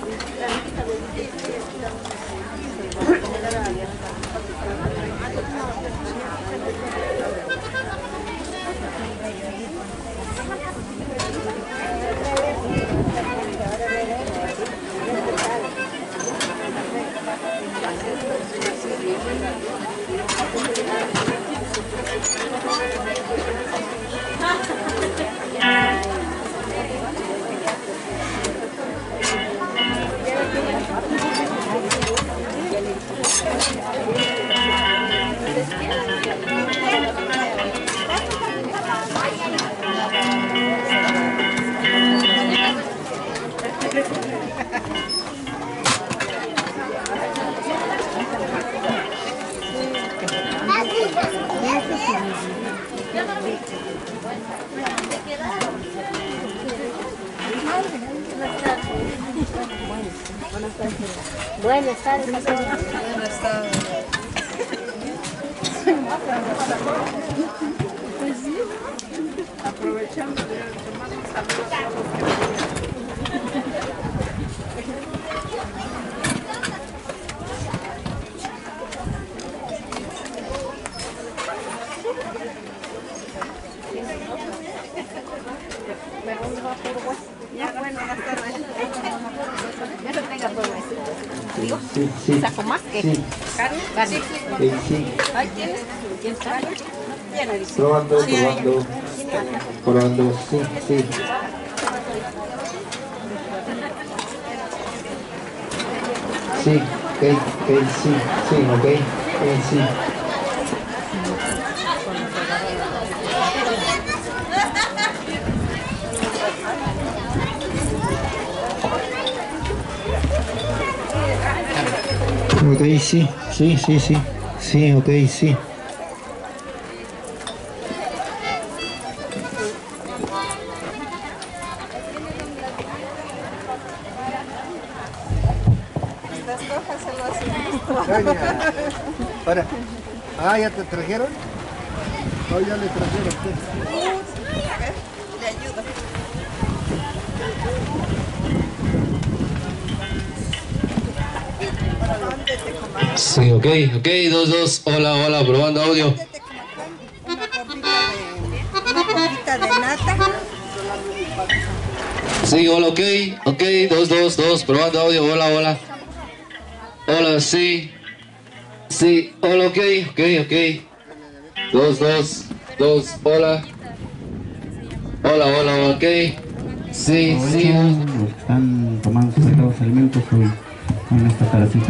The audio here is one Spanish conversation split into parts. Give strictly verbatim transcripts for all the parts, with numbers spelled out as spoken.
Buenas tardes. Buenas tardes. Pues sí. Aprovechando de tomar un saludo a todos los que ya, bueno, buenas tardes. Ya se tenga por digo, sí, sí. ¿Saco más? ¿Qué? Sí. ¿Carne? Carne. Sí, sí. Ahí tienes. ¿Tienes carne? Tienes. Probando, sí, probando. Probando, sí, sí. Sí, ok, ok, sí, sí, ok, ok, sí. Ok, sí, sí, sí, sí, sí, ok, sí. Las hojas se lo hacen. Para. Ah, ¿ya te trajeron? No, ya le trajeron. A ver, le ayudo. Sí, ok, ok, dos, dos, hola, hola, probando audio. Una gordita de, una gordita de nata. Sí, hola, ok, ok, dos, dos, dos, probando audio, hola, hola. Hola, sí, sí, hola, ok, ok, ok. Dos, dos, dos, hola. Hola, hola, ok. Sí, sí. Los que están tomando sus sagrados alimentos hoy en esta tardecita.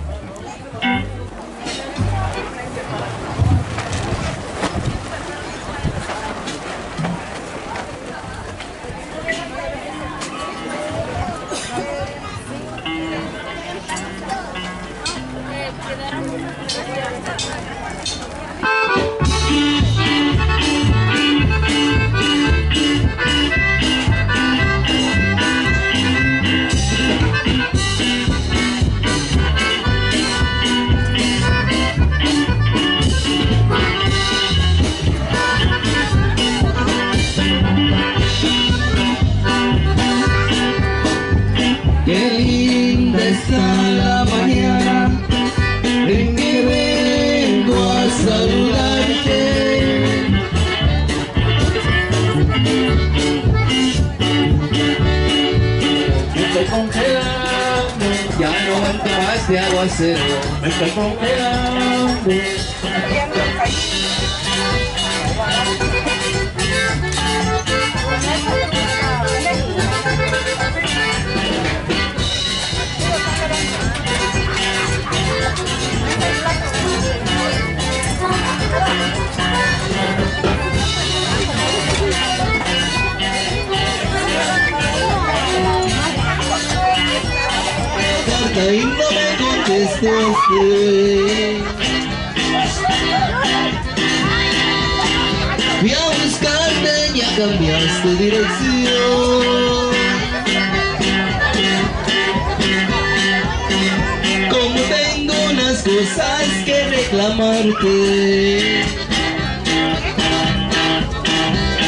Qué linda está la mañana en que vengo a saludarte. Me estoy congelando, ya no aguanto más de aguacero. Me estoy congelando. Y no me contestaste. Fui a buscarte y ya cambiaste dirección. Como tengo unas cosas que reclamarte,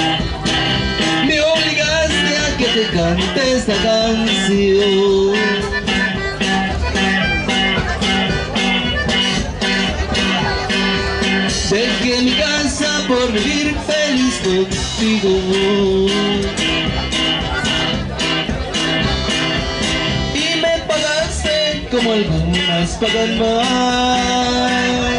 me obligaste a que te cante esta canción. aquí en mi casa por vivir feliz contigo. Y me pagaste como algunas pagan más.